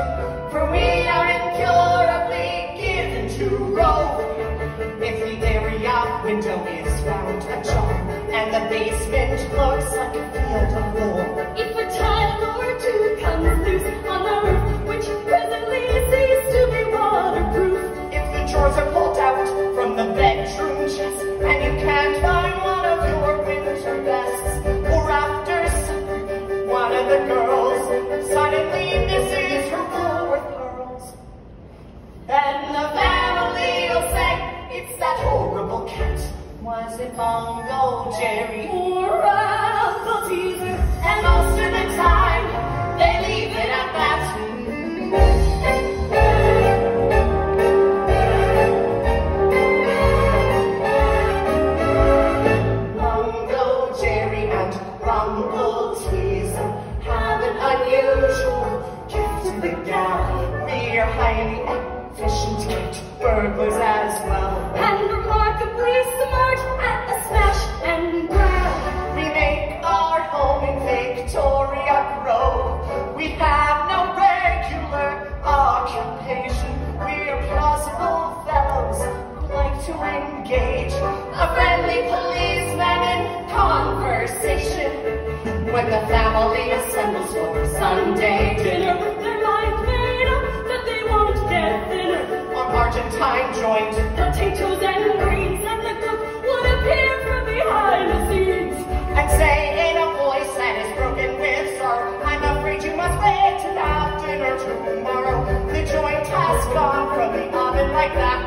for we are incurably given to rove. If the area window is found ajar, and the basement looks like a field of war, if a tile or two comes loose on the roof, which presently cease to be waterproof, if the drawers are pulled out from the bedroom chest, and you can't find one of your winter vests, or after supper, one of the girls suddenly misses her Woolworth pearls, then the family'll say, it's that horrible cat. Was it Mungojerrie or Rumpleteazer? And most of the time, they leave it at that. Mungojerrie and Rumpleteazer have an unusual gift in the gap. We are highly efficient cat burglars as well, and remarkably smart at a smash and grab. We make our home in Victoria Grove. We have no regular occupation. We are plausible fellows who like to engage a friendly policeman in conversation. When the family assembles for Sunday dinner, With their mind made up that they won't get thinner, on Argentine joint, potatoes and greens, and the cook would appear from behind the scenes and say in a voice that is broken with sorrow, I'm afraid you must wait to have dinner tomorrow. The joint has gone from the oven like that.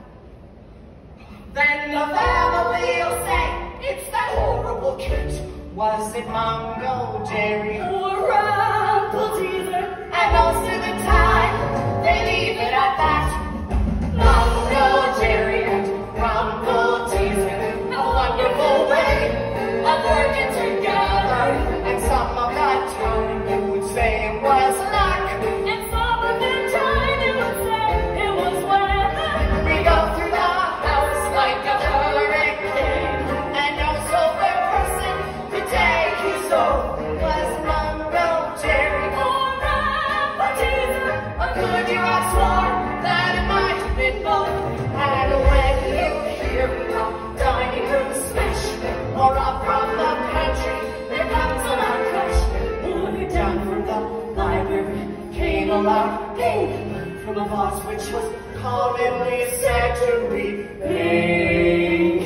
Then the family'll say, it's that horrible cat. Was it Mungojerrie or Rumpleteazer? And most of the time, they leave it at that. Mungojerrie and Rumpleteazer, a wonderful way of working together. And some of that time you would say it was luck, And some of the time it would say it was weather. we go through the house like a hurricane, and no sober person could take his soul. Was Mungojerrie Or Rumpleteazer? or could you have sworn that it might have been both? And when you hear a dining room smash, or up from the pantry, there comes an crash. Or down from the library came a loud ping from a vase which was commonly said to be pink.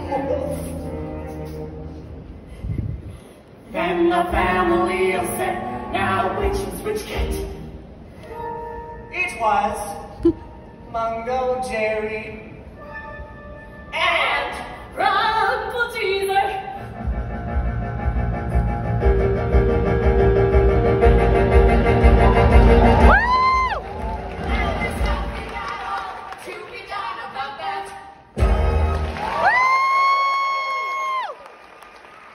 Then the family'll say, now which is which cat? It was Mungojerrie and Run!